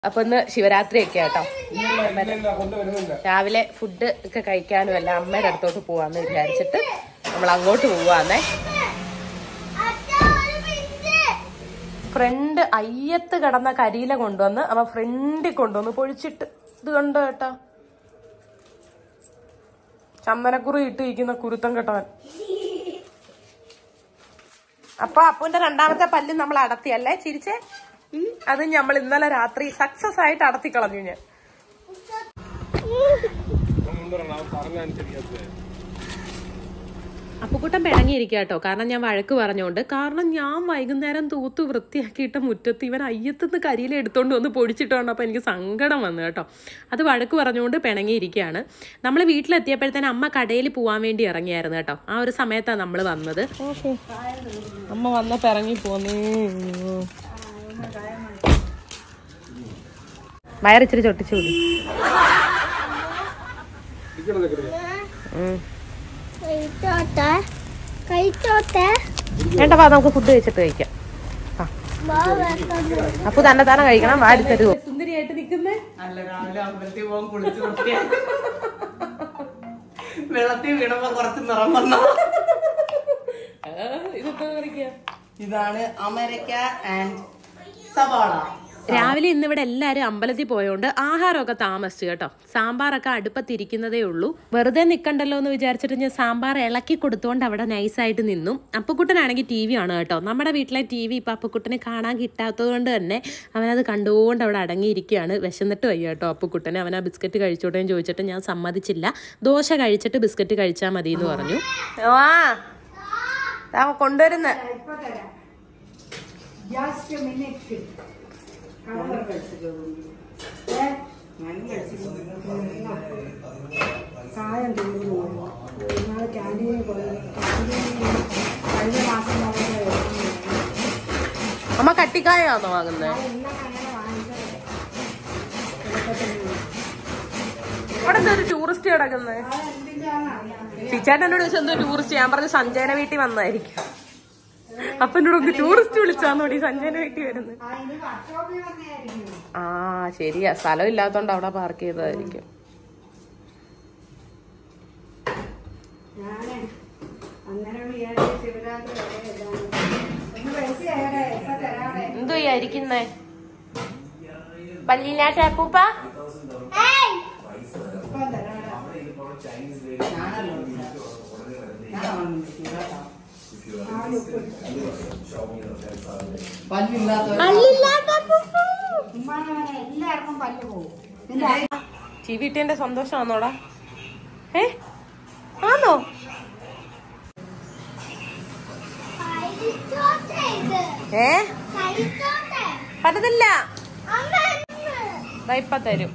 അപ്പൊ ഇന്ന് ശിവരാത്രി ഒക്കെ കേട്ടോ. രാവിലെ ഫുഡ് ഒക്കെ കഴിക്കാനും അല്ല അമ്മയുടെ അടുത്തോട്ട് പോവാന്ന് വിചാരിച്ചിട്ട് നമ്മൾ അങ്ങോട്ട് പോവാന്നേ. ഫ്രണ്ട് അയ്യത്ത് കിടന്ന കരിയില കൊണ്ടുവന്ന് അവൻ ഫ്രണ്ടിൽ കൊണ്ടുവന്ന് പൊഴിച്ചിട്ട് ഇത് കണ്ടോ കേട്ടോ, ചന്ദനക്കുറി ഇട്ടിരിക്കുന്ന കുരുത്തം കെട്ടവൻ. അപ്പൊ അപ്പുവിന്റെ രണ്ടാമത്തെ പല്ല് നമ്മൾ അടത്തിയല്ലേ ചിരിച്ചേ. അത് നമ്മൾ ഇന്നലെ രാത്രി സക്സസ് ആയിട്ട് അടത്തി കളഞ്ഞു. ഞാൻ അപ്പുക്കുട്ടൻ പിണങ്ങിയിരിക്കുക കേട്ടോ, കാരണം ഞാൻ വഴക്ക് പറഞ്ഞോണ്ട്. കാരണം ഞാൻ വൈകുന്നേരം തൂത്ത് വൃത്തിയാക്കിയിട്ട് മുറ്റത്ത് ഇവൻ അയ്യത്തുനിന്ന് കരിയില എടുത്തോണ്ട് വന്ന് പൊടിച്ചിട്ടുണ്ട്. അപ്പോൾ എനിക്ക് സങ്കടം വന്നു കേട്ടോ. അത് വഴക്ക് പറഞ്ഞുകൊണ്ട് പിണങ്ങിയിരിക്കുകയാണ്. നമ്മൾ വീട്ടിലെത്തിയപ്പോഴത്തേന് അമ്മ കടയിൽ പോകാൻ വേണ്ടി ഇറങ്ങിയായിരുന്നു കേട്ടോ. ആ ഒരു സമയത്താണ് നമ്മൾ വന്നത്. അമ്മ വന്നപ്പോ ഇറങ്ങി പോന്നു. വയറിച്ചിരി ചൊട്ടിച്ചു വിടും. വേണ്ട, വാ നമുക്ക് ഫുഡ് കഴിച്ചിട്ട് കഴിക്കാം. അപ്പൊ തന്നെ തന്നെ കഴിക്കണം. വാരി തരുമോ? സുന്ദരിയായിട്ട് നിൽക്കുന്നേ. വെള്ളത്തിൽ വീണപ്പോ കുറച്ച് നിറം വന്ന ഇതാണ് അമരക്ക ആൻഡ് സവാള. രാവിലെ ഇന്നിവിടെ എല്ലാവരും അമ്പലത്തിൽ പോയോണ്ട് ആഹാരമൊക്കെ താമസിച്ചു കേട്ടോ. സാമ്പാറൊക്കെ അടുപ്പത്തിരിക്കുന്നതേ ഉള്ളൂ. വെറുതെ നിൽക്കണ്ടല്ലോ എന്ന് വിചാരിച്ചിട്ട് ഞാൻ സാമ്പാർ ഇളക്കി കൊടുത്തുകൊണ്ട് അവിടെ നൈസായിട്ട് നിന്നു. അപ്പുക്കുട്ടനാണെങ്കിൽ ടി വി ആണ് കേട്ടോ. നമ്മുടെ വീട്ടിലെ ടി വി ഇപ്പം അപ്പുക്കുട്ടനെ കാണാൻ കിട്ടാത്തത് കൊണ്ട് തന്നെ അവനത് കണ്ടുകൊണ്ട് അവിടെ അടങ്ങിയിരിക്കുകയാണ്. വിശന്നിട്ട് വയ്യ കേട്ടോ അപ്പുക്കുട്ടനെ. അവൻ ആ ബിസ്ക്കറ്റ് കഴിച്ചോട്ടെ എന്ന് ചോദിച്ചിട്ട് ഞാൻ സമ്മതിച്ചില്ല. ദോശ കഴിച്ചിട്ട് ബിസ്ക്കറ്റ് കഴിച്ചാൽ മതി എന്ന് പറഞ്ഞു. കൊണ്ടുവരുന്ന കായം തീർന്നു. നാളെ ക്യാൻറ്റീനിൽ പോയി. കഴിഞ്ഞ മാസം അമ്മ കട്ടിക്കായാണോ വാങ്ങുന്നത്? അവിടെ എന്താ ഒരു ടൂറിസ്റ്റ് കിടക്കുന്നത്? ചിച്ചാട്ടനോട് ചോദിച്ചാൽ എന്തോ ടൂറിസ്റ്റ്. ഞാൻ പറഞ്ഞു സഞ്ജയന വീട്ടിൽ വന്നായിരിക്കും. അപ്പൊ എന്നോട് ഒന്ന് ടൂറിസ്റ്റ് വിളിച്ചാന്നോടി സഞ്ജയന വീട്ടിൽ വരുന്നത്. ആ ശരിയാ, സ്ഥലം ഇല്ലാത്തോണ്ട് അവിടെ പാർക്ക് ചെയ്തതായിരിക്കും. എന്തോ ഇരിക്കുന്നേ പല്ലിനാട്ടൂപ്പ? എല്ലാവർക്കും പല്ല് പോകും. ചീവീട്ടിന്റെ സന്തോഷമാണോടാ? ആണോ? പറ്റത്തില്ല, ഇപ്പൊ തരും.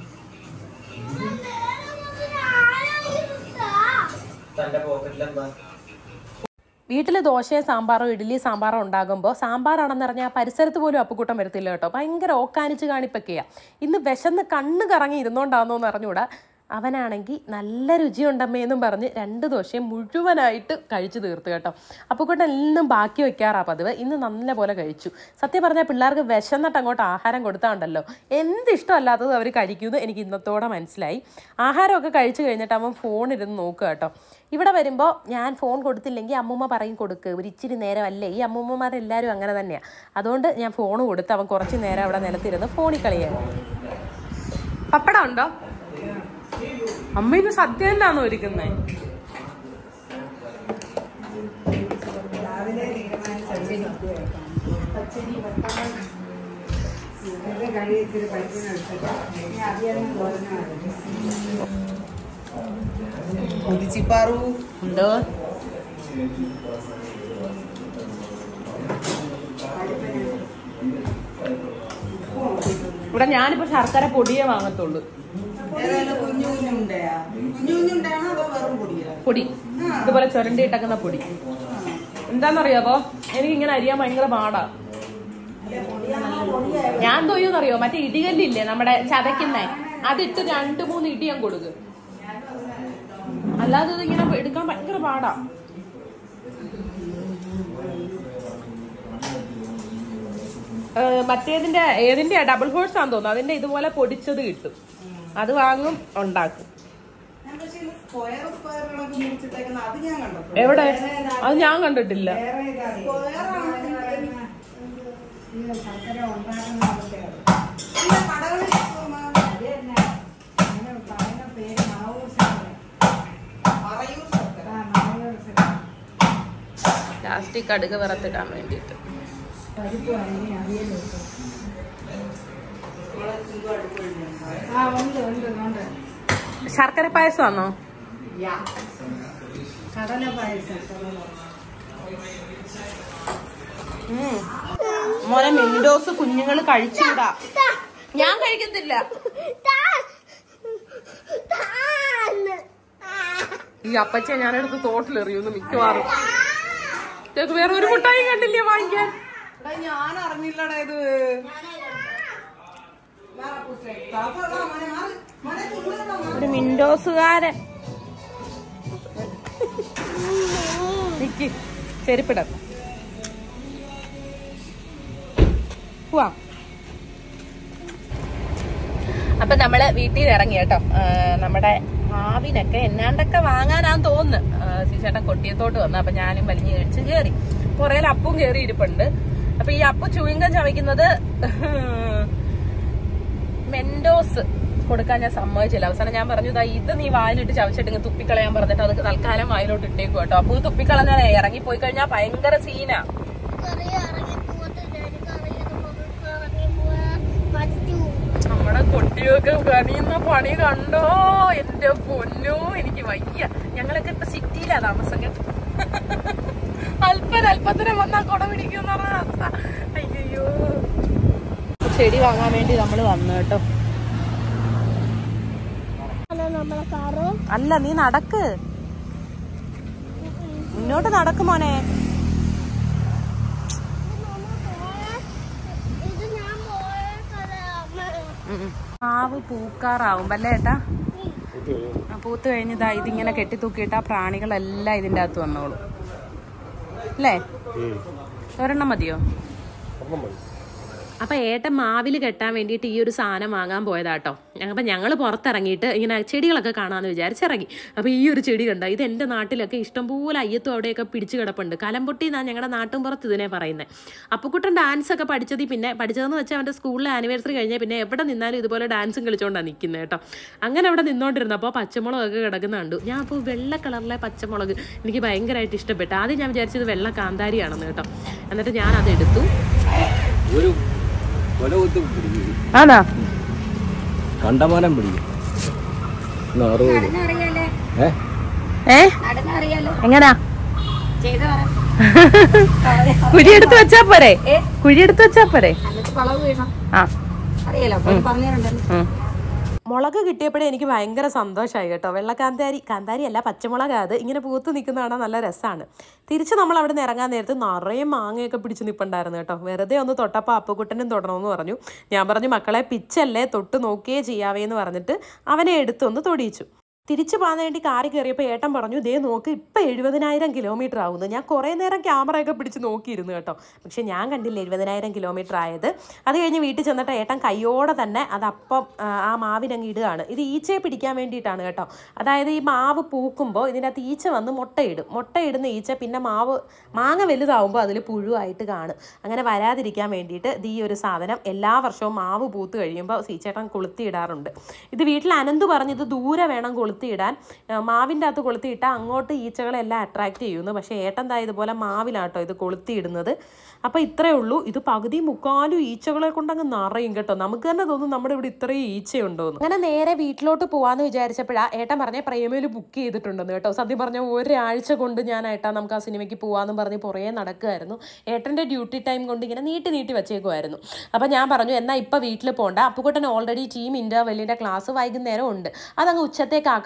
വീട്ടിൽ ദോശയോ സാമ്പാറോ ഇഡ്ഡലി സാമ്പാറോ ഉണ്ടാകുമ്പോൾ സാമ്പാറാണെന്ന് പറഞ്ഞാൽ പരിസരത്ത് പോലും അപ്പുക്കുട്ടം വരത്തില്ല കേട്ടോ. ഭയങ്കര ഓക്കാനിച്ച് കാണിപ്പൊക്കെയാണ്. ഇന്ന് വിശന്ന് കണ്ണ് കറങ്ങി ഇരുന്നോണ്ടാന്നോന്ന് അറിഞ്ഞൂടാ. അവനാണെങ്കിൽ നല്ല രുചിയുണ്ടമ്മയെന്നും പറഞ്ഞ് 2 ദോശയും മുഴുവനായിട്ട് കഴിച്ചു തീർത്തു കേട്ടോ. അപ്പുക്കുട്ടൻ എല്ലാം ബാക്കി വെക്കാറാ പതിവ്. ഇന്ന് നല്ല പോലെ കഴിച്ചു. സത്യം പറഞ്ഞാൽ പിള്ളേർക്ക് വിശന്നിട്ട് അങ്ങോട്ട് ആഹാരം കൊടുത്താണ്ടല്ലോ എന്തിഷ്ടമല്ലാത്തത് അവർ കഴിക്കുമെന്ന് എനിക്ക് ഇന്നത്തോടെ മനസ്സിലായി. ആഹാരമൊക്കെ കഴിച്ചു കഴിഞ്ഞിട്ട് അവൻ ഫോണിരുന്ന് നോക്കുക കേട്ടോ. ഇവിടെ വരുമ്പോൾ ഞാൻ ഫോൺ കൊടുത്തില്ലെങ്കിൽ അമ്മൂമ്മ പറയും കൊടുക്ക്, ഒരു ഇച്ചിരി നേരമല്ലേ. ഈ അമ്മൂമ്മമാരെല്ലാവരും അങ്ങനെ തന്നെയാണ്. അതുകൊണ്ട് ഞാൻ ഫോൺ കൊടുത്ത് അവൻ കുറച്ച് നേരം അവിടെ നിലത്തിരുന്ന് ഫോണിൽ കളിയാണ്. പപ്പടം ഉണ്ടോ? അമ്മ ഇന്ന് സദ്യ തന്നെയാണോ ഒരുക്കുന്നേ? എന്തോ ഇവിടെ ഞാനിപ്പോ ശർക്കര പൊടിയേ വാങ്ങത്തുള്ളൂ. പൊടി ഇതുപോലെ ചുരണ്ടിയിട്ടക്കുന്ന പൊടി. എന്താന്നറിയാവോ, എനിക്കിങ്ങനെ അരിയാൻ ഭയങ്കര പാടാ. ഞാൻ തോയ്യൂന്നറിയോ, മറ്റേ ഇടികല്ലില്ലേ നമ്മുടെ ചതയ്ക്കുന്നേ, അതിട്ട് 2-3 ഇടി ഞാൻ കൊടുക്കും. അല്ലാതെ ഇതിങ്ങനെ എടുക്കാൻ ഭയങ്കര പാടാ. മറ്റേതിന്റെ ഏതിന്റെ ഡബിൾ ഹോഴ്സ് ആണെന്ന് തോന്നുന്നു, അതിന്റെ ഇതുപോലെ പൊടിച്ചത് കിട്ടും, അത് വാങ്ങും ഉണ്ടാക്കും. എവിടെ? അത് ഞാൻ കണ്ടിട്ടില്ല. ലാസ്റ്റിക് കടുക് വറുത്തിടാൻ വേണ്ടിട്ട്. ശർക്കര പായസമാണോ? കടല പായസം. മോനെ മിൻഡോസ് കുഞ്ഞുങ്ങൾ കഴിച്ചൂടാ. ഞാൻ കഴിക്കത്തില്ല. ഈ അപ്പച്ച ഞാനെടുത്ത് തോട്ടിലെറിയുന്നു മിക്കവാറും. വേറെ ഒരു മുട്ടായി കണ്ടില്ലേ വാങ്ങിക്കാൻ? ഞാൻ അറിഞ്ഞില്ലടാ ഇത്. ഒരു മിൻഡോസുകാരൻ. നിക്ക് ചെരുപ്പിടാം. പോവാം. അപ്പൊ നമ്മള് വീട്ടിൽ നിന്ന് ഇറങ്ങി കേട്ടോ. നമ്മുടെ മാവിനൊക്കെ എന്നാണ്ടൊക്കെ വാങ്ങാനാന്ന് തോന്നുന്നു. ചേട്ടൻ കൊട്ടിയത്തോട്ട് വന്നു. അപ്പൊ ഞാനും വലിഞ്ഞു കഴിച്ച് കയറി. പുറയിൽ അപ്പും കയറി ഇരിപ്പുണ്ട്. അപ്പൊ ഈ അപ്പു ചൂയിങ്കം ചവയ്ക്കുന്നത് മെൻഡോസ് കൊടുക്കാൻ ഞാൻ സമ്മതിച്ചില്ല. അവസാനം ഞാൻ പറഞ്ഞു, ഇത് നീ വായിലിട്ട് ചവച്ചിട്ട് തുപ്പിക്കളയാൻ പറഞ്ഞിട്ട് അത് തൽക്കാലം വായിലോട്ട് ഇട്ടേക്കും കേട്ടോ. അപ്പൊ തുപ്പിക്കളഞ്ഞാൽ ഇറങ്ങിപ്പോയി കഴിഞ്ഞാൽ ഭയങ്കര സീനാ. നമ്മുടെ കുട്ടികൾക്ക് പണിയുന്ന പണി കണ്ടോ എന്റെ പൊന്നോ, എനിക്ക് വയ്യ. ഞങ്ങളൊക്കെ ഇപ്പൊ സിറ്റിയിലാ താമസം കേട്ടോ. അല്പത്തിനെ വന്നാ കുട പിടിക്കുന്ന അവസ്ഥ. അയ്യോ, ചെടി വാങ്ങാൻ വേണ്ടി നമ്മള് വന്നു കേട്ടോ. അല്ല, നീ നടക്ക്, മുന്നോട്ട് നടക്ക് മോനെ. മാവ് പൂക്കാറാവും അല്ലേ ഏട്ടാ? പൂത്ത് കഴിഞ്ഞതാ ഇതിങ്ങനെ കെട്ടിത്തൂക്കിയിട്ട് ആ പ്രാണികളെല്ലാം ഇതിന്റെ അകത്ത് വന്നോളൂ അല്ലേ? ഒരെണ്ണം മതിയോ? അപ്പൊ ഏട്ടൻ മാവില് കെട്ടാൻ വേണ്ടിയിട്ട് ഈ ഒരു സാധനം വാങ്ങാൻ പോയതാട്ടോ. അപ്പൊ ഞങ്ങൾ പുറത്തിറങ്ങിയിട്ട് ഇങ്ങനെ ചെടികളൊക്കെ കാണാമെന്ന് വിചാരിച്ചിറങ്ങി. അപ്പൊ ഈ ഒരു ചെടി കണ്ട, ഇത് എൻ്റെ നാട്ടിലൊക്കെ ഇഷ്ടംപോലെ അയ്യത്തും അവിടെയൊക്കെ പിടിച്ചു കിടപ്പുണ്ട്. കലമ്പൊട്ടി എന്നാണ് ഞങ്ങളുടെ നാട്ടും പുറത്ത് ഇതിനെ പറയുന്നത്. അപ്പുക്കുട്ടൻ ഡാൻസ് ഒക്കെ പഠിച്ചതെന്ന് വെച്ചാൽ അവൻ്റെ സ്കൂളിലെ ആനിവേഴ്സറി കഴിഞ്ഞാൽ പിന്നെ എവിടെ നിന്നാലും ഇതുപോലെ ഡാൻസും കളിച്ചുകൊണ്ടാണ് നിൽക്കുന്നത് കേട്ടോ. അങ്ങനെ അവിടെ നിന്നോണ്ടിരുന്നപ്പോൾ പച്ചമുളകൊക്കെ കിടക്കുന്ന കണ്ടു. ഞാൻ അപ്പോൾ വെള്ള കളറിലെ പച്ചമുളക് എനിക്ക് ഭയങ്കരമായിട്ട് ഇഷ്ടപ്പെട്ടു. ആദ്യം ഞാൻ വിചാരിച്ചത് വെള്ള കാന്താരിയാണെന്ന് കേട്ടോ. എന്നിട്ട് ഞാൻ അതെടുത്തു. ആണോ? കണ്ടമാനം പിടിക്കും. എങ്ങനാ? കുഴിയെടുത്ത് വെച്ചാ പോരെ? കുഴിയെടുത്ത് വെച്ചാ പോരെ? ആ, മുളക് കിട്ടിയപ്പോഴേ എനിക്ക് ഭയങ്കര സന്തോഷമായി കേട്ടോ. കാന്താരി അല്ല, പച്ചമുളക്. അത് ഇങ്ങനെ പൂത്ത് നിൽക്കുന്ന കാണാൻ നല്ല രസമാണ്. തിരിച്ച് നമ്മൾ അവിടെ നിന്ന് ഇറങ്ങാൻ നേരത്ത് നിറയെ മാങ്ങയൊക്കെ പിടിച്ച് നിൽപ്പുണ്ടായിരുന്നു കേട്ടോ. വെറുതെ ഒന്ന് തൊട്ടപ്പോൾ അപ്പുക്കുട്ടനും തൊടണമെന്ന് പറഞ്ഞു. ഞാൻ പറഞ്ഞു, മക്കളെ പിച്ചല്ലേ, തൊട്ട് നോക്കിയേ ചെയ്യാവേ എന്ന് പറഞ്ഞിട്ട് അവനെ എടുത്തൊന്ന് തൊടിയിച്ചു. തിരിച്ചു പോകാൻ വേണ്ടി കാറി കയറിയപ്പോൾ ഏട്ടൻ പറഞ്ഞു, ദേ നോക്ക്, ഇപ്പം 70,000 കിലോമീറ്റർ ആവുന്നു. ഞാൻ കുറേ നേരം ക്യാമറയൊക്കെ പിടിച്ച് നോക്കിയിരുന്നു കേട്ടോ. പക്ഷെ ഞാൻ കണ്ടില്ല 70,000 കിലോമീറ്റർ ആയത്. അത് കഴിഞ്ഞ് വീട്ടിൽ ചെന്നിട്ട് ഏട്ടൻ കയ്യോടെ തന്നെ അതപ്പം ആ മാവിനങ്ങ് ഇടുകയാണ്. ഇത് ഈച്ചയെ പിടിക്കാൻ വേണ്ടിയിട്ടാണ് കേട്ടോ. അതായത് ഈ മാവ് പൂക്കുമ്പോൾ ഇതിൻ്റെ അകത്ത് ഈച്ച വന്ന് മുട്ടയിടും. മുട്ടയിടുന്ന ഈച്ച പിന്നെ മാങ്ങ വലുതാവുമ്പോൾ അതിൽ പുഴുവായിട്ട് കാണും. അങ്ങനെ വരാതിരിക്കാൻ വേണ്ടിയിട്ട് ഈ ഒരു സാധനം എല്ലാ വർഷവും മാവ് പൂത്ത് കഴിയുമ്പോൾ സീച്ചേട്ടൻ കൊളുത്തിയിടാറുണ്ട്. ഇത് വീട്ടിൽ അനന്ത് പറഞ്ഞ് ഇത് ദൂരെ വേണം കൊളുത്തിയിടാൻ. മാവിൻ്റെ അകത്ത് കൊളുത്തിയിട്ടാൽ അങ്ങോട്ട് ഈച്ചകളെല്ലാം അട്രാക്റ്റ് ചെയ്യുന്നു. പക്ഷേ ഏട്ടൻ ദാ ഇതുപോലെ മാവിലാട്ടോ ഇത് കൊളുത്തിയിടുന്നത്. അപ്പോൾ ഇത്രയേ ഉള്ളൂ. ഇത് പകുതി മുക്കാലും ഈച്ചകളെ കൊണ്ടങ്ങ് നിറയും കേട്ടോ. നമുക്ക് തന്നെ തോന്നും നമ്മുടെ ഇവിടെ ഇത്രയും ഈച്ചയുണ്ടോന്ന്. അങ്ങനെ നേരെ വീട്ടിലോട്ട് പോകാമെന്ന് വിചാരിച്ചപ്പോഴാണ് ഏട്ടൻ പറഞ്ഞ പ്രേമയിൽ ബുക്ക് ചെയ്തിട്ടുണ്ടെന്ന് കേട്ടോ. സത്യം പറഞ്ഞാൽ ഒരാഴ്ച കൊണ്ട് ഞാൻ ഏട്ടാ നമുക്ക് ആ സിനിമയ്ക്ക് പോകാമെന്ന് പറഞ്ഞ് പുറകെ നടക്കുമായിരുന്നു. ഏട്ടൻ്റെ ഡ്യൂട്ടി ടൈം കൊണ്ട് ഇങ്ങനെ നീട്ടി വെച്ചേക്കുമായിരുന്നു. അപ്പോൾ ഞാൻ പറഞ്ഞു, എന്നാൽ ഇപ്പോൾ വീട്ടിൽ പോകണ്ട, അപ്പുക്കുട്ടൻ ഓൾറെഡി ടീം ഇൻ്റർവെല്ലിൻ്റെ ക്ലാസ് വൈകുന്നേരം ഉണ്ട്, അതങ്ങ് ഉച്ചത്തേക്ക്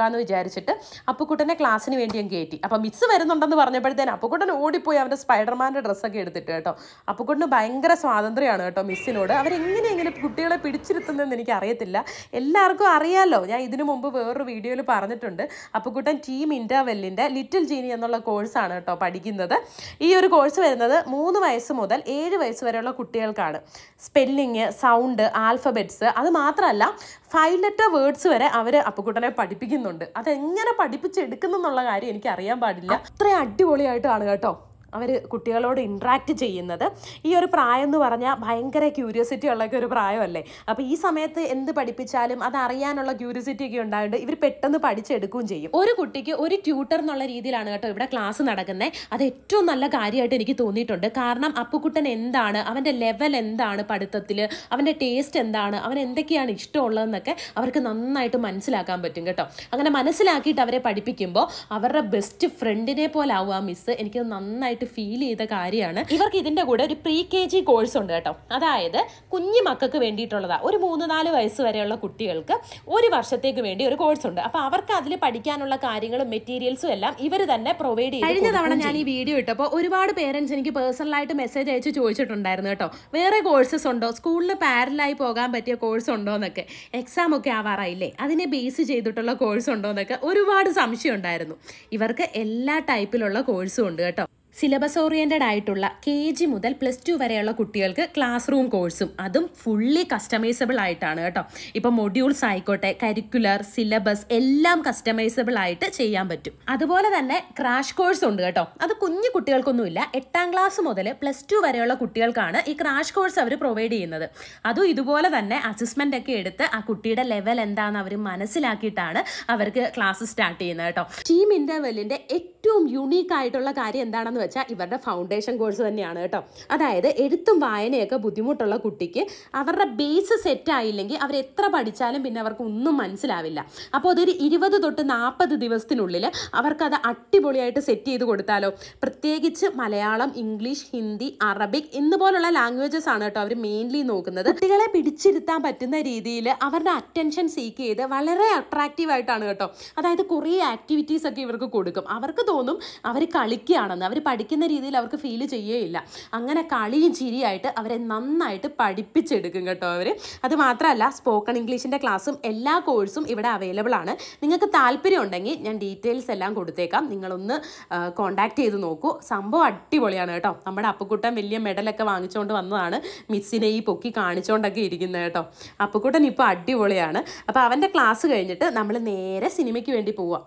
ആക്കാമെന്ന് വിചാരിച്ചിട്ട് അപ്പുക്കുട്ടനെ ക്ലാസ്സിന് വേണ്ടി ഞാൻ കയറ്റി. അപ്പോൾ മിസ് വരുന്നുണ്ടെന്ന് പറഞ്ഞപ്പോഴത്തേന് അപ്പുക്കുട്ടൻ ഓടിപ്പോയി അവൻ്റെ സ്പൈഡർമാൻ്റെ ഡ്രസ്സൊക്കെ എടുത്തിട്ട് കേട്ടോ. അപ്പുക്കുട്ടന് ഭയങ്കര സ്വാതന്ത്ര്യമാണ് കേട്ടോ മിസ്സിനോട്. അവരെങ്ങനെ കുട്ടികളെ പിടിച്ചിരുത്തുന്നതെന്ന് എനിക്ക് അറിയത്തില്ല. എല്ലാവർക്കും അറിയാമല്ലോ, ഞാൻ ഇതിനു മുമ്പ് വേറൊരു വീഡിയോയിൽ പറഞ്ഞിട്ടുണ്ട്. അപ്പുക്കുട്ടൻ ടീം ഇൻ്റർവെല്ലിൻ്റെ ലിറ്റിൽ ജീനി എന്നുള്ള കോഴ്സാണ് കേട്ടോ പഠിക്കുന്നത്. ഈ ഒരു കോഴ്സ് വരുന്നത് 3 വയസ്സ് മുതൽ 7 വയസ്സ് വരെയുള്ള കുട്ടികൾക്കാണ്. സ്പെല്ലിങ്, സൗണ്ട്, ആൽഫബറ്റ്സ്, അത് മാത്രമല്ല 5 ലെറ്റർ വേർഡ്സ് വരെ അവർ അപ്പുക്കുട്ടനെ പഠിപ്പിക്കുന്നുണ്ട്. അതെങ്ങനെ പഠിപ്പിച്ചെടുക്കുന്നു എന്നുള്ള കാര്യം എനിക്ക് അറിയാൻ പാടില്ല. അത്ര അടിപൊളിയായിട്ടാണ് കേട്ടോ അവർ കുട്ടികളോട് ഇൻട്രാക്ട് ചെയ്യുന്നത്. ഈ ഒരു പ്രായം എന്ന് പറഞ്ഞാൽ ഭയങ്കര ക്യൂരിയോസിറ്റി ഉള്ളൊക്കെ ഒരു പ്രായമല്ലേ. അപ്പോൾ ഈ സമയത്ത് എന്ത് പഠിപ്പിച്ചാലും അത് അറിയാനുള്ള ക്യൂരിയോസിറ്റി ഒക്കെ ഉണ്ടായിട്ട് ഇവർ പെട്ടെന്ന് പഠിച്ചെടുക്കുകയും ചെയ്യും. ഒരു കുട്ടിക്ക് ഒരു ട്യൂട്ടർ എന്നുള്ള രീതിയിലാണ് കേട്ടോ ഇവിടെ ക്ലാസ് നടക്കുന്നത്. അത് ഏറ്റവും നല്ല കാര്യമായിട്ട് എനിക്ക് തോന്നിയിട്ടുണ്ട്. കാരണം അപ്പുക്കുട്ടൻ എന്താണ്, അവൻ്റെ ലെവൽ എന്താണ് പഠിത്തത്തിൽ, അവൻ്റെ ടേസ്റ്റ് എന്താണ്, അവൻ എന്തൊക്കെയാണ് ഇഷ്ടമുള്ളതെന്നൊക്കെ അവർക്ക് നന്നായിട്ട് മനസ്സിലാക്കാൻ പറ്റും കേട്ടോ. അങ്ങനെ മനസ്സിലാക്കിയിട്ട് അവരെ പഠിപ്പിക്കുമ്പോൾ അവരുടെ ബെസ്റ്റ് ഫ്രണ്ടിനെ പോലെ ആവും ആ മിസ്. എനിക്ക് നന്നായിട്ട് ഫീൽ ചെയ്ത കാര്യമാണ്. ഇവർക്ക് ഇതിൻ്റെ കൂടെ ഒരു പ്രീ KG കോഴ്സ് ഉണ്ട് കേട്ടോ. അതായത് കുഞ്ഞു മക്കൾക്ക് വേണ്ടിയിട്ടുള്ളതാണ്. ഒരു 3-4 വയസ്സ് വരെയുള്ള കുട്ടികൾക്ക് 1 വർഷത്തേക്ക് വേണ്ടി ഒരു കോഴ്സ് ഉണ്ട്. അപ്പോൾ അവർക്ക് അതിൽ പഠിക്കാനുള്ള കാര്യങ്ങളും മെറ്റീരിയൽസും എല്ലാം ഇവർ തന്നെ പ്രൊവൈഡ് ചെയ്യും. കഴിഞ്ഞ തവണ ഞാൻ ഈ വീഡിയോ ഇട്ടപ്പോൾ ഒരുപാട് പേരൻസ് എനിക്ക് പേഴ്സണലായിട്ട് മെസ്സേജ് അയച്ച് ചോദിച്ചിട്ടുണ്ടായിരുന്നു കേട്ടോ, വേറെ കോഴ്സസ് ഉണ്ടോ, സ്കൂളിൽ പാരലായി പോകാൻ പറ്റിയ കോഴ്സ് ഉണ്ടോ എന്നൊക്കെ. എക്സാം ഒക്കെ ആവാറായില്ലേ, അതിനെ ബേസ് ചെയ്തിട്ടുള്ള കോഴ്സ് ഉണ്ടോ എന്നൊക്കെ ഒരുപാട് സംശയം ഉണ്ടായിരുന്നു. ഇവർക്ക് എല്ലാ ടൈപ്പിലുള്ള കോഴ്സും ഉണ്ട് കേട്ടോ. സിലബസ് ഓറിയൻറ്റഡ് ആയിട്ടുള്ള KG മുതൽ +2 വരെയുള്ള കുട്ടികൾക്ക് ക്ലാസ് റൂം കോഴ്സും, അതും ഫുള്ളി കസ്റ്റമൈസബിൾ ആയിട്ടാണ് കേട്ടോ. ഇപ്പോൾ മൊഡ്യൂൾസ് ആയിക്കോട്ടെ, കരിക്കുലർ, സിലബസ് എല്ലാം കസ്റ്റമൈസബിൾ ആയിട്ട് ചെയ്യാൻ പറ്റും. അതുപോലെ തന്നെ ക്രാഷ് കോഴ്സ് ഉണ്ട് കേട്ടോ. അത് കുഞ്ഞു കുട്ടികൾക്കൊന്നുമില്ല, 8ാം ക്ലാസ് മുതൽ +2 വരെയുള്ള കുട്ടികൾക്കാണ് ഈ ക്രാഷ് കോഴ്സ് അവർ പ്രൊവൈഡ് ചെയ്യുന്നത്. അതും ഇതുപോലെ തന്നെ അസസ്മെൻ്റ് ഒക്കെ എടുത്ത് ആ കുട്ടിയുടെ ലെവൽ എന്താണെന്ന് അവർ മനസ്സിലാക്കിയിട്ടാണ് അവർക്ക് ക്ലാസ് സ്റ്റാർട്ട് ചെയ്യുന്നത് കേട്ടോ. ടീം ഇൻ്റർവെല്ലിൻ്റെ ഏറ്റവും യുണീക്ക് ആയിട്ടുള്ള കാര്യം എന്താണെന്ന് വെച്ചാൽ ഇവരുടെ ഫൗണ്ടേഷൻ കോഴ്സ് തന്നെയാണ് കേട്ടോ. അതായത് എഴുത്തും വായനയൊക്കെ ബുദ്ധിമുട്ടുള്ള കുട്ടിക്ക് അവരുടെ ബേസ് സെറ്റ് ആയില്ലെങ്കിൽ അവർ എത്ര പഠിച്ചാലും പിന്നെ അവർക്ക് ഒന്നും മനസ്സിലാവില്ല. അപ്പോൾ അതൊരു 20 തൊട്ട് 40 ദിവസത്തിനുള്ളിൽ അവർക്കത് അടിപൊളിയായിട്ട് സെറ്റ് ചെയ്ത് കൊടുത്താലോ. പ്രത്യേകിച്ച് മലയാളം, ഇംഗ്ലീഷ്, ഹിന്ദി, അറബിക് ഇതുപോലുള്ള ലാംഗ്വേജസ് ആണ് കേട്ടോ അവർ മെയിൻലി നോക്കുന്നത്. കുട്ടികളെ പിടിച്ചിരുത്താൻ പറ്റുന്ന രീതിയിൽ അവരുടെ അറ്റൻഷൻ സീക്ക് ചെയ്ത് വളരെ അട്രാക്റ്റീവ് ആയിട്ടാണ് കേട്ടോ. അതായത് കുറേ ആക്ടിവിറ്റീസ് ഒക്കെ ഇവർക്ക് കൊടുക്കും. അവർക്ക് തോന്നും അവർ കളിക്കുകയാണെന്ന്, അവർ പഠിക്കുന്ന രീതിയിൽ അവർക്ക് ഫീൽ ചെയ്യുകയില്ല. അങ്ങനെ കളിയും ചിരിയായിട്ട് അവരെ നന്നായിട്ട് പഠിപ്പിച്ചെടുക്കും കേട്ടോ അവർ. അത് മാത്രമല്ല സ്പോക്കൺ ഇംഗ്ലീഷിൻ്റെ ക്ലാസ്സും എല്ലാ കോഴ്സും ഇവിടെ അവൈലബിൾ ആണ്. നിങ്ങൾക്ക് താല്പര്യം ഉണ്ടെങ്കിൽ ഞാൻ ഡീറ്റെയിൽസ് എല്ലാം കൊടുത്തേക്കാം, നിങ്ങളൊന്ന് കോൺടാക്ട് ചെയ്ത് നോക്കൂ. സംഭവം അടിപൊളിയാണ് കേട്ടോ. നമ്മുടെ അപ്പുക്കുട്ടൻ വലിയ മെഡലൊക്കെ വാങ്ങിച്ചുകൊണ്ട് വന്നതാണ്, മിസ്സിനെ ഈ പൊക്കി കാണിച്ചുകൊണ്ടൊക്കെ ഇരിക്കുന്നത് കേട്ടോ. അപ്പുക്കുട്ടൻ ഇപ്പോൾ അടിപൊളിയാണ്. അപ്പോൾ അവൻ്റെ ക്ലാസ് കഴിഞ്ഞിട്ട് നമ്മൾ നേരെ സിനിമയ്ക്ക് വേണ്ടി പോവാം.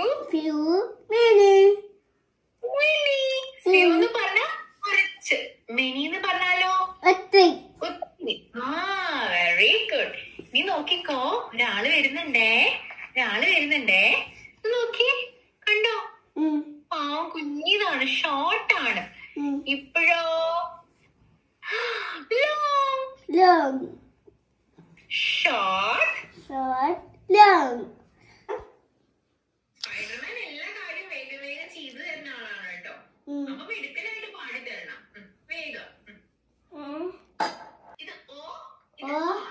Very good. നീ നോക്കിക്കോ, ഒരാള് വരുന്നുണ്ടേ, നോക്കി കണ്ടോ, പാവം കുഞ്ഞിതാണ്, ഷോർട്ടാണ്. ഇപ്പോഴോ ലോങ്, ഷോർട്ട്, സ്പൈഡർമാൻ എല്ലാ കാര്യം വേഗം വേഗം ചെയ്തു തരുന്ന ആളാണ് കേട്ടോ. അപ്പൊ മെടുക്കലായിട്ട് പാടി തരണം വേഗം. ഇത് ഓ, ഇത്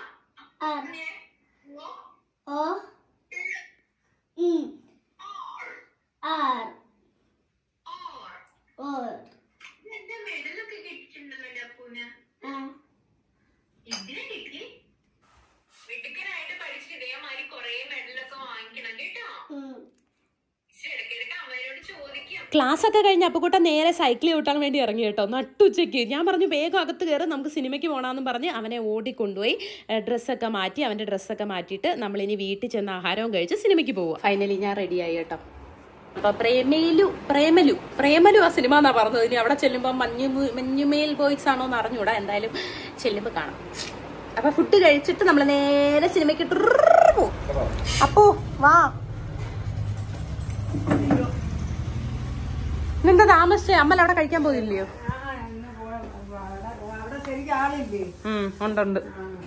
എന്റെ മെഡലൊക്കെ കിട്ടിയിട്ടുണ്ടല്ലോ ഡപ്പൂന്. ഇതിനെ കിട്ടി. മിടുക്കനായിട്ട് പഠിച്ചിട്ട് ഇതേമാതിരി കൊറേ മെഡലൊക്കെ വാങ്ങിക്കണം കേട്ടോ. ഇടയ്ക്കിടയ്ക്ക് അമ്മയോട് ചോദിക്കും. ക്ലാസ് ഒക്കെ കഴിഞ്ഞ് അപ്പുക്കുട്ടൻ നേരെ സൈക്കിൾ ചവിട്ടാൻ വേണ്ടി ഇറങ്ങി കേട്ടോ. നട്ടുച്ചയ്ക്ക് ഞാൻ പറഞ്ഞു വേഗം അകത്ത് കയറി നമുക്ക് സിനിമയ്ക്ക് പോകണമെന്നും പറഞ്ഞ് അവനെ ഓടിക്കൊണ്ടുപോയി ഡ്രസ്സൊക്കെ മാറ്റി, അവൻ്റെ ഡ്രസ്സൊക്കെ മാറ്റിയിട്ട് നമ്മളിനി വീട്ടിൽ ചെന്ന് ആഹാരവും കഴിച്ച് സിനിമയ്ക്ക് പോവുക. ഫൈനലി ഞാൻ റെഡിയായി കേട്ടോ. അപ്പോൾ പ്രേമലു ആ സിനിമ എന്നാ പറഞ്ഞത്. ഇനി അവിടെ ചെല്ലുമ്പോൾ മഞ്ഞുമേൽ ബോയ്സ് ആണോ എന്ന് അറിഞ്ഞൂടാ, എന്തായാലും ചെല്ലുമ്പോൾ കാണാം. അപ്പോൾ ഫുഡ് കഴിച്ചിട്ട് നമ്മൾ നേരെ സിനിമയ്ക്ക് പോവും. അപ്പോ വാ, നിന്റെ താമസിച്ചേ അമ്മ അവിടെ കഴിക്കാൻ പോയില്ലയോ? അവിടെ ശരിക്കും ആളില്ലേ? ഉണ്ട്.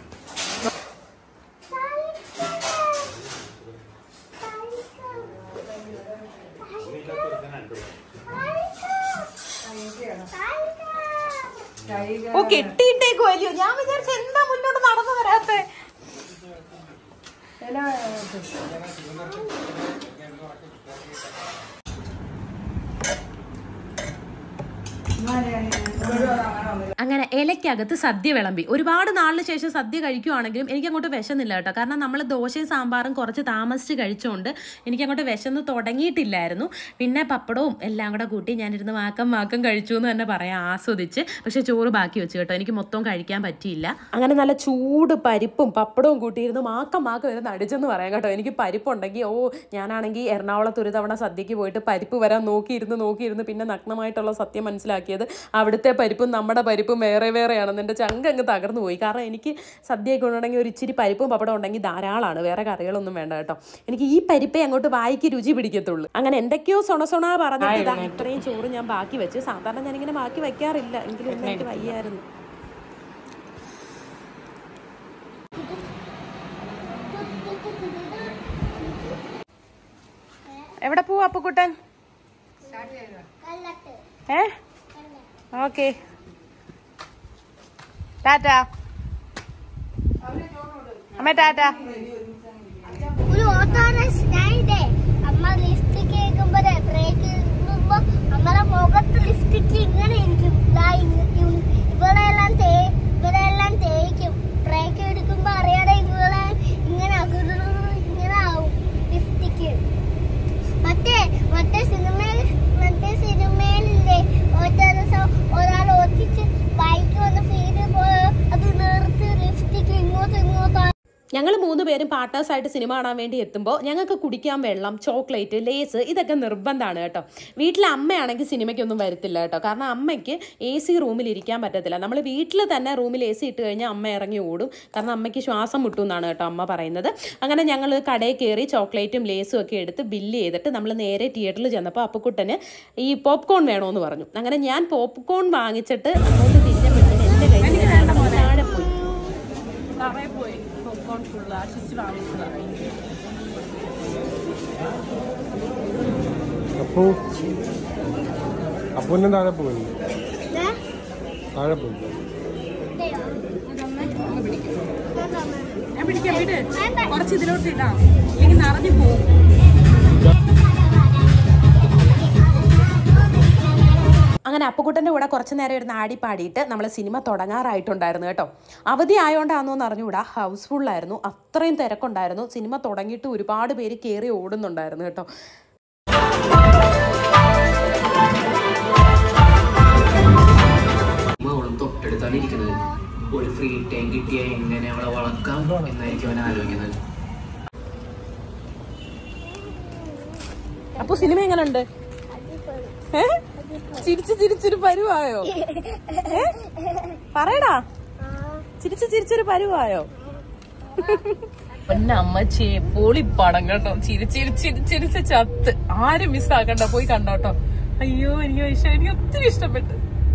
ഓ കെട്ടിയിട്ടേക്കോ അല്ലയോ? ഞാൻ വിചാരിച്ച എന്താ മുന്നോട്ട് നടന്നു വരാത്തെ. അങ്ങനെ ഇലയ്ക്കകത്ത് സദ്യ വിളമ്പി. ഒരുപാട് നാളിന് ശേഷം സദ്യ കഴിക്കുവാണെങ്കിലും എനിക്കങ്ങോട്ട് വിശന്നില്ല കേട്ടോ. കാരണം നമ്മൾ ദോശയും സാമ്പാറും കുറച്ച് താമസിച്ച് കഴിച്ചുകൊണ്ട് എനിക്കങ്ങോട്ട് വിശന്ന് തുടങ്ങിയിട്ടില്ലായിരുന്നു. പിന്നെ പപ്പടവും എല്ലാം കൂടെ കൂട്ടി ഞാനിരുന്ന് മാക്കം കഴിച്ചു എന്ന് തന്നെ പറയാം, ആസ്വദിച്ച്. പക്ഷേ ചോറ് ബാക്കി വെച്ചു കേട്ടോ, എനിക്ക് മൊത്തം കഴിക്കാൻ പറ്റിയില്ല. അങ്ങനെ നല്ല ചൂട് പരിപ്പും പപ്പടവും കൂട്ടിയിരുന്ന് മാക്കം ഇരുന്ന് അടിച്ചെന്ന് പറയാം കേട്ടോ. എനിക്ക് പരിപ്പുണ്ടെങ്കിൽ ഞാനാണെങ്കിൽ എറണാകുളത്ത് ഒരു തവണ സദ്യക്ക് പോയിട്ട് പരിപ്പ് വരാൻ നോക്കിയിരുന്ന് പിന്നെ നഗ്നമായിട്ടുള്ള സത്യം മനസ്സിലാക്കിയത് അവിടുത്തെ പരിപ്പും നമ്മുടെ പരിപ്പും വേറെയാണെന്ന് എൻ്റെ ചങ്ക് അങ്ങ് തകർന്നു പോയി. കാരണം എനിക്ക് സദ്യയൊക്കെ ഉണ്ടെങ്കിൽ ഒരു ഇച്ചിരി പരിപ്പും പപ്പടം ഉണ്ടെങ്കിൽ ധാരാളമാണ്, വേറെ കറികളൊന്നും വേണ്ട കേട്ടോ. എനിക്ക് ഈ പരിപ്പേ അങ്ങോട്ട് വായിക്ക് രുചി പിടിക്കത്തുള്ളൂ. അങ്ങനെ എന്തൊക്കെയോ സൊണ പറഞ്ഞിട്ട് ഇത്രയും ചോറ് ഞാൻ ബാക്കി വെച്ച്. സാധാരണ ഞാനിങ്ങനെ ബാക്കി വയ്ക്കാറില്ല, എങ്കിലും ഇന്ന് എനിക്ക് വയ്യായിരുന്നു. എവിടെ പോവാ അപ്പുക്കുട്ടൻ? ഓക്കെ, ടാറ്റാ അമ്മ, ടാറ്റാ. ഒരു ഓട്ടോറിക്ഷ അമ്മ ലിഫ്റ്റ് കേൾക്കുമ്പോ ബ്രേക്ക് അമ്മയുടെ മുഖത്ത് ലിഫ്റ്റ് ഇങ്ങനെ ഇരിക്കും. ഇവളെല്ലാം തേക്കും. ബ്രേക്ക് എടുക്കുമ്പോ അറിയാതെ ഇങ്ങനെ ആവും ലിഫ്റ്റിക്ക്. മറ്റേ സിനിമയിലില്ലേ ഓട്ടോറിക്ഷ ഒരാൾ ഓട്ടിച്ച് ബൈക്ക് വന്ന് ഫീഡ് പോയോ അത് നിർത്തി ലിഫ്റ്റിക്ക് ഇങ്ങോട്ടോ. ഞങ്ങൾ 3 പേരും പാർട്ട്നേഴ്സായിട്ട് സിനിമ കാണാൻ വേണ്ടി എത്തുമ്പോൾ ഞങ്ങൾക്ക് കുടിക്കാൻ വെള്ളം, ചോക്ലേറ്റ്, ലേസ് ഇതൊക്കെ നിർബന്ധമാണ് കേട്ടോ. വീട്ടിലെ അമ്മയാണെങ്കിൽ സിനിമയ്ക്കൊന്നും വരത്തില്ല കേട്ടോ. കാരണം അമ്മയ്ക്ക് AC റൂമിൽ ഇരിക്കാൻ പറ്റത്തില്ല. നമ്മൾ വീട്ടിൽ തന്നെ റൂമിൽ AC ഇട്ട് കഴിഞ്ഞാൽ അമ്മ ഇറങ്ങി ഓടും. കാരണം അമ്മയ്ക്ക് ശ്വാസം മുട്ടും എന്നാണ് കേട്ടോ അമ്മ പറയുന്നത്. അങ്ങനെ ഞങ്ങൾ കടയിൽ കയറി ചോക്ലേറ്റും ലേസും ഒക്കെ എടുത്ത് ബില്ല് ചെയ്തിട്ട് നമ്മൾ നേരെ തിയേറ്ററിൽ ചെന്നപ്പോൾ അപ്പുക്കുട്ടന് ഈ പോപ്കോൺ വേണമെന്ന് പറഞ്ഞു. അങ്ങനെ ഞാൻ പോപ്കോൺ വാങ്ങിച്ചിട്ട് അങ്ങോട്ട് തിരിഞ്ഞപ്പോഴത്തേന് എൻ്റെ കയ്യിൽ താഴെ പോയി. അപ്പൂന്നെ താഴെ പോയി ഞാൻ പിടിക്കാം, വീട് കുറച്ച് ഇതിലോട്ട് ഇടാം, ഇല്ലെങ്കിൽ നിറഞ്ഞു പോകും. അങ്ങനെ അപ്പുക്കുട്ടൻ്റെ കൂടെ കുറച്ച് നേരം ഇരുന്ന് ആടി പാടിയിട്ട് നമ്മൾ സിനിമ തുടങ്ങാറായിട്ടുണ്ടായിരുന്നു കേട്ടോ. അവധി ആയതുകൊണ്ടാണെന്ന് അറിഞ്ഞുകൂടാ, ഹൗസ്ഫുള്ളായിരുന്നു, അത്രയും തിരക്കുണ്ടായിരുന്നു. സിനിമ തുടങ്ങിയിട്ട് ഒരുപാട് പേര് കയറി ഓടുന്നുണ്ടായിരുന്നു കേട്ടോ. തൊട്ടടുത്താണ് ഇരിക്കുന്നത്. ഒരു ഫ്രീ ടൈം കിട്ടിയ എങ്ങനെ അവളെ വളർക്കാം എന്നായിരിക്കും അവൻ ആലോചിക്കുന്നത്. അപ്പൊ സിനിമ എങ്ങനെയുണ്ട്? ചിരിച്ചൊരു പരുവായോ? പറയടാ, ചിരിച്ചൊരു പരുവായോ? അമ്മച്ചേ പൊളിപ്പടം കേട്ടോ. ചിരിച്ച് ചത്ത്. ആരും മിസ്സാക്കണ്ട, പോയി കണ്ടോട്ടോ. അയ്യോ എനിക്ക് ഒത്തിരി ഇഷ്ടപ്പെട്ടു.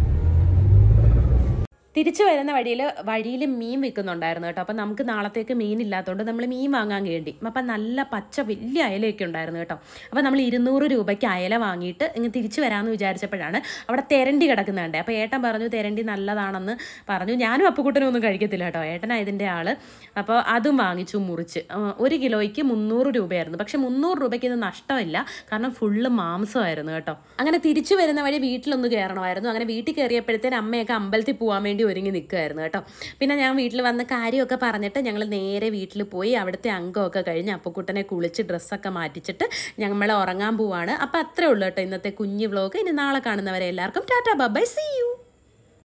തിരിച്ചു വരുന്ന വഴിയിൽ മീൻ വിൽക്കുന്നുണ്ടായിരുന്നു കേട്ടോ. അപ്പം നമുക്ക് നാളത്തേക്ക് മീൻ ഇല്ലാത്തതുകൊണ്ട് നമ്മൾ മീൻ വാങ്ങാൻ വേണ്ടി അപ്പം നല്ല പച്ച വലിയ അയലയൊക്കെ ഉണ്ടായിരുന്നു കേട്ടോ. അപ്പം നമ്മൾ 200 രൂപയ്ക്ക് അയല വാങ്ങിയിട്ട് ഇങ്ങനെ തിരിച്ചു വരാമെന്ന് വിചാരിച്ചപ്പോഴാണ് അവിടെ തെരണ്ടി കിടക്കുന്നുണ്ട്. അപ്പോൾ ഏട്ടൻ പറഞ്ഞു തെരണ്ടി നല്ലതാണെന്ന് പറഞ്ഞു. ഞാനും അപ്പുക്കുട്ടനും ഒന്നും കഴിക്കത്തില്ല കേട്ടോ, ഏട്ടനാണ് ഇതിൻ്റെ ആൾ. അപ്പോൾ അതും വാങ്ങിച്ചു മുറിച്ച്. 1 കിലോയ്ക്ക് 300 രൂപയായിരുന്നു. പക്ഷെ 300 രൂപയ്ക്ക് ഇത് നഷ്ടമില്ല, കാരണം ഫുള്ള് മാംസമായിരുന്നു കേട്ടോ. അങ്ങനെ തിരിച്ചു വരുന്ന വഴി വീട്ടിലൊന്ന് കയറണമായിരുന്നു. അങ്ങനെ വീട്ടിൽ കയറിയപ്പോഴത്തേന് അമ്മയൊക്കെ അമ്പലത്തിൽ പോകാൻ വേണ്ടി ഒരുങ്ങി നിൽക്കുമായിരുന്നു കേട്ടോ. പിന്നെ ഞാൻ വീട്ടിൽ വന്ന കാര്യമൊക്കെ പറഞ്ഞിട്ട് ഞങ്ങൾ നേരെ വീട്ടിൽ പോയി അവിടുത്തെ അംഗമൊക്കെ കഴിഞ്ഞ് അപ്പുക്കുട്ടനെ കുളിച്ച് ഡ്രസ്സൊക്കെ മാറ്റിച്ചിട്ട് ഞങ്ങൾ ഉറങ്ങാൻ പോവാണ്. അപ്പോൾ അത്രേ ഉള്ളൂ കേട്ടോ ഇന്നത്തെ കുഞ്ഞു വ്ലോഗ്. ഇനി നാളെ കാണുന്നവരെ എല്ലാവർക്കും ടാറ്റാ ബൈ, സീ യു.